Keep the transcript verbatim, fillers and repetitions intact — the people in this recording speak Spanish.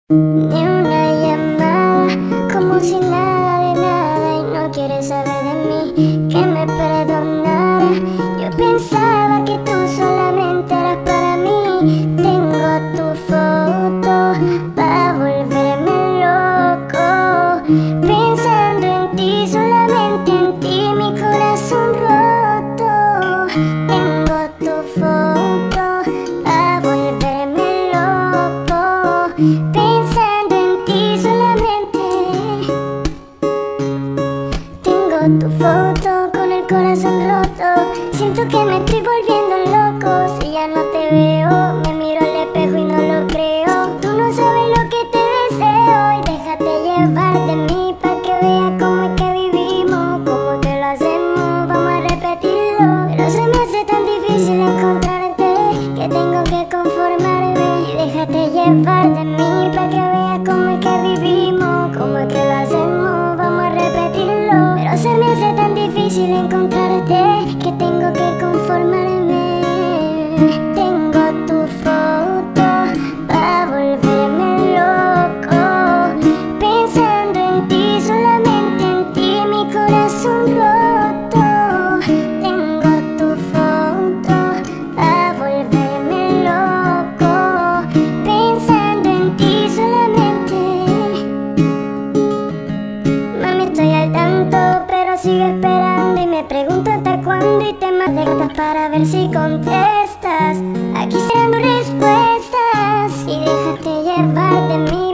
Ni una llamada, como si nada de nada, y no quieres saber de mí, que me perdonara. Yo pensaba que tú solamente eras para mí. Tengo tu foto para volverme loco, pensando en ti, solamente en ti, mi corazón roto. Tengo tu foto para volverme loco, pensando en ti solamente. Tengo tu foto con el corazón roto, siento que me estoy volviendo loco. Si ya no te veo, me miro al espejo y no lo creo. Tú no sabes lo que te deseo, y déjate llevar de mí pa' que veas cómo es que vivimos, cómo que lo hacemos, vamos a repetirlo. Pero se me hace tan difícil encontrarte que tengo que conformarme. Y déjate llevar de mí pa' que veas cómo es que vivimos, cómo es que lo hacemos, vamos a repetirlo. Pero se me hace tan difícil encontrarte que tengo que conformarme. Tengo tu foto para volverme loco, pensando en ti, solamente en ti, mi corazón roto. Tengo tu foto para volverme loco, pensando en ti solamente. Mami, estoy al tanto, pero sigo esperando y me pregunto hasta cuándo, y te mando cartas para ver si contestas. Aquí esperando respuestas, y déjate llevar de mí.